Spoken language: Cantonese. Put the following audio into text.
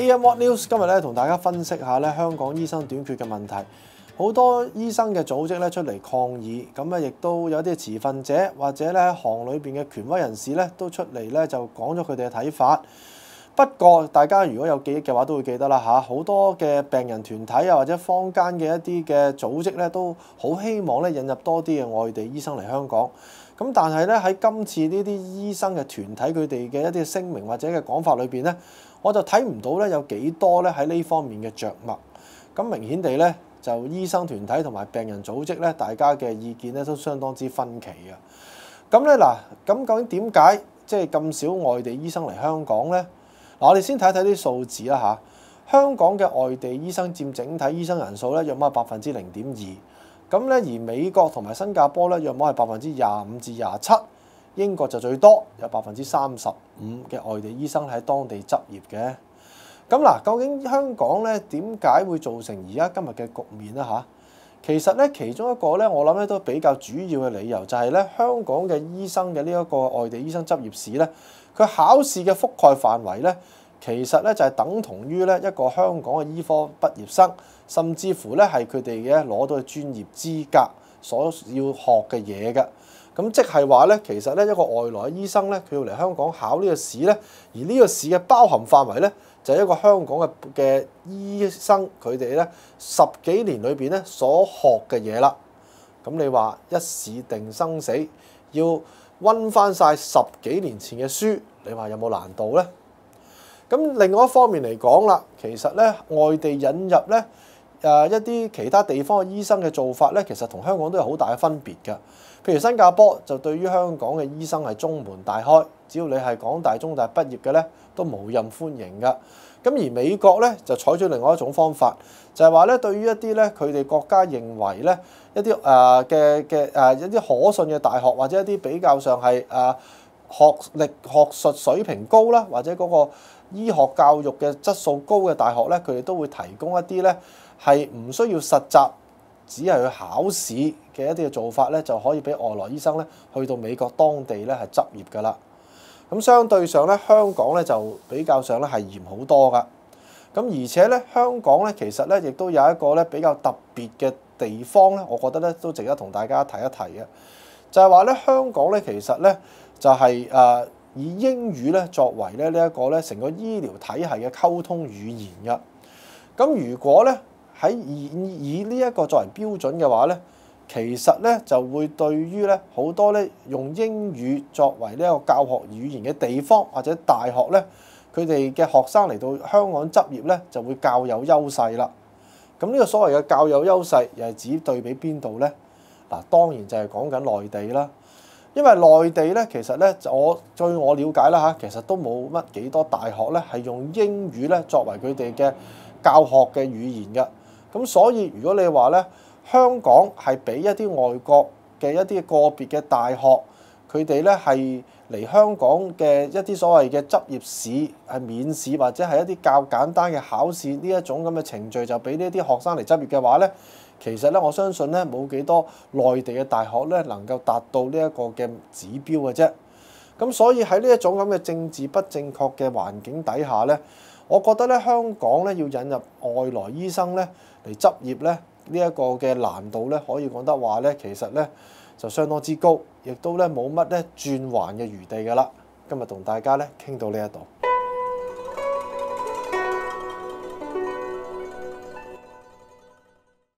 AM News 今日咧同大家分析下咧香港醫生短缺嘅問題，好多醫生嘅組織咧出嚟抗議，咁亦都有啲持份者或者咧行裏邊嘅權威人士咧都出嚟咧就講咗佢哋嘅睇法。不過大家如果有記憶嘅話，都會記得啦嚇，好多嘅病人團體啊或者坊間嘅一啲嘅組織咧都好希望咧引入多啲嘅外地醫生嚟香港。咁但係咧喺今次呢啲醫生嘅團體佢哋嘅一啲聲明或者嘅講法裏邊咧，我就睇唔到咧有幾多咧喺呢方面嘅着墨。咁明顯地咧，就醫生團體同埋病人組織咧，大家嘅意見咧都相當之分歧嘅。咁咧嗱，咁究竟點解即係咁少外地醫生嚟香港咧？嗱，我哋先睇睇啲數字啦嚇。香港嘅外地醫生佔整體醫生人數咧，約莫係0.2%。咁咧，而美國同埋新加坡咧，約莫係25%至27%。英國就最多，有35%嘅外地醫生喺當地執業嘅。咁嗱，究竟香港咧點解會造成而家今日嘅局面咧嚇？其實咧，其中一個咧，我諗咧都比較主要嘅理由就係咧，香港嘅醫生嘅呢一個外地醫生執業試咧，佢考試嘅覆蓋範圍咧，其實咧就係等同於咧一個香港嘅醫科畢業生，甚至乎咧係佢哋嘅攞到嘅專業資格所要學嘅嘢嘅。咁即係話咧，其實咧一個外來醫生咧，佢要嚟香港考呢個試咧，而呢個試嘅包含範圍咧，就係一個香港嘅醫生佢哋咧10幾年裏邊咧所學嘅嘢啦。咁你話一試定生死，要温翻晒10幾年前嘅書，你話有冇難度咧？咁另外一方面嚟講啦，其實咧外地引入咧一啲其他地方嘅醫生嘅做法咧，其實同香港都有好大嘅分別㗎。譬如新加坡就對於香港嘅醫生係中門大開，只要你係港大、中大畢業嘅咧，都無任歡迎㗎。咁而美國咧就採取另外一種方法，就係話咧對於一啲咧佢哋國家認為咧一啲一啲可信嘅大學，或者一啲比較上係學術水平高啦，或者嗰個醫學教育嘅質素高嘅大學咧，佢哋都會提供一啲咧係唔需要實習，只係去考試嘅一啲嘅做法咧，就可以俾外來醫生咧去到美國當地咧係執業㗎啦。咁相對上咧，香港咧就比較上咧係嚴好多㗎。咁而且咧，香港咧其實咧亦都有一個咧比較特別嘅地方咧，我覺得咧都值得同大家提一提嘅，就係話咧香港咧其實咧就係以英語咧作為咧呢一個咧成個醫療體系嘅溝通語言㗎。咁如果咧以呢一個作為標準嘅話咧，其實咧就會對於咧好多咧用英語作為呢一個教學語言嘅地方或者大學咧，佢哋嘅學生嚟到香港執業咧就會較有優勢啦。咁呢個所謂嘅較有優勢，又係指對比邊度咧？嗱，當然就係講緊內地啦。因為內地咧，其實咧據我了解啦嚇，其實都冇乜幾多大學咧係用英語咧作為佢哋嘅教學嘅語言嘅。咁所以如果你話咧，香港係俾一啲外國嘅一啲個別嘅大學，佢哋咧係嚟香港嘅一啲所謂嘅執業試係免試，或者係一啲較簡單嘅考試呢一種咁嘅程序，就俾呢啲學生嚟執業嘅話咧，其實咧我相信咧冇幾多內地嘅大學咧能夠達到呢一個嘅指標嘅啫。咁所以喺呢一種咁嘅政治不正確嘅環境底下咧，我覺得咧香港咧要引入外來醫生咧嚟執業咧，呢一個嘅難度咧，可以講得話咧，其實咧就相當之高，亦都咧冇乜咧轉圜嘅餘地㗎啦。今日同大家咧傾到呢一度。